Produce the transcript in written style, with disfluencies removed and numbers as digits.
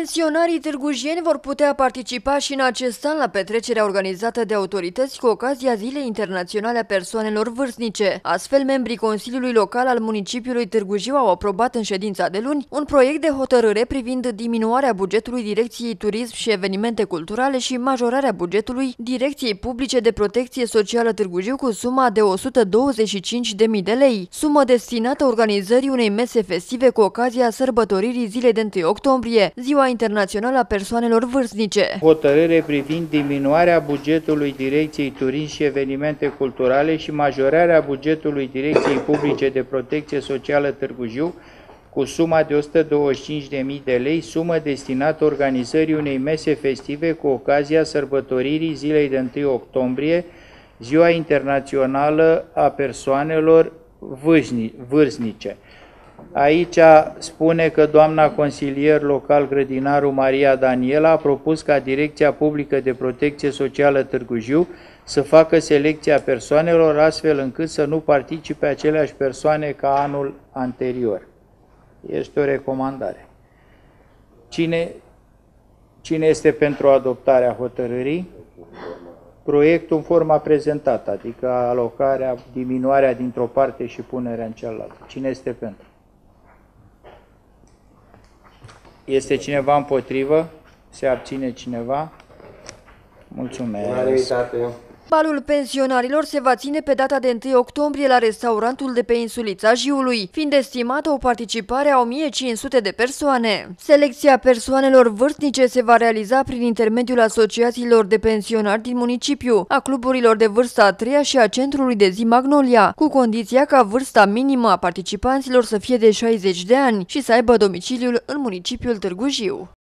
Pensionarii târgujeni vor putea participa și în acest an la petrecerea organizată de autorități cu ocazia Zilei Internaționale a Persoanelor Vârstnice. Astfel, membrii Consiliului Local al municipiului Târgu Jiu au aprobat în ședința de luni un proiect de hotărâre privind diminuarea bugetului Direcției Turism și Evenimente Culturale și majorarea bugetului Direcției Publice de Protecție Socială Târgu Jiu cu suma de 125.000 de lei, sumă destinată organizării unei mese festive cu ocazia sărbătoririi zilei de 1 octombrie, Ziua Internațională a Persoanelor Vârstnice. Hotărâre privind diminuarea bugetului Direcției Turism și Evenimente Culturale și majorarea bugetului Direcției Publice de Protecție Socială Târgu Jiu cu suma de 125.000 de lei, sumă destinată organizării unei mese festive cu ocazia sărbătoririi zilei de 1 octombrie, Ziua Internațională a Persoanelor Vârstnice. Aici spune că doamna consilier local grădinarul Maria Daniela a propus ca Direcția Publică de Protecție Socială Târgu Jiu să facă selecția persoanelor astfel încât să nu participe aceleași persoane ca anul anterior. Este o recomandare. Cine este pentru adoptarea hotărârii? Proiectul în forma prezentată, adică alocarea, diminuarea dintr-o parte și punerea în cealaltă. Cine este pentru? Este cineva împotrivă? Se abține cineva? Mulțumesc! Balul pensionarilor se va ține pe data de 1 octombrie la restaurantul de pe Insulița Jiului, fiind estimată o participare a 1500 de persoane. Selecția persoanelor vârstnice se va realiza prin intermediul asociațiilor de pensionari din municipiu, a cluburilor de vârstă a treia și a centrului de zi Magnolia, cu condiția ca vârsta minimă a participanților să fie de 60 de ani și să aibă domiciliul în municipiul Târgu Jiu.